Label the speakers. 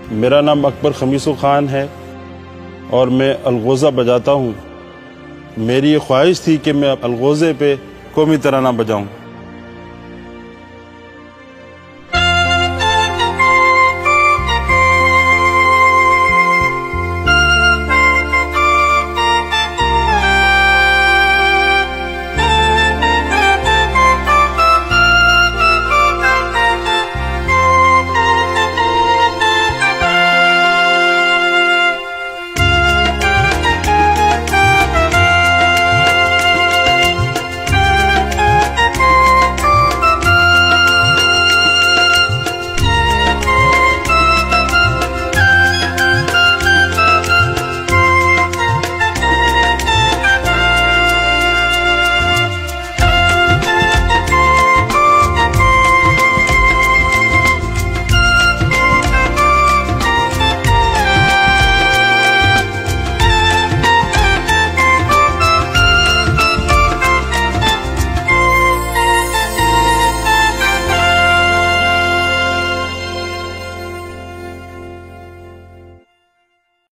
Speaker 1: میرا نام اکبر خمیسو خان ہے اور میں الغوزہ بجاتا ہوں۔ میری یہ خواہش تھی کہ میں الغوزے پہ قومی ترانہ بجاؤں۔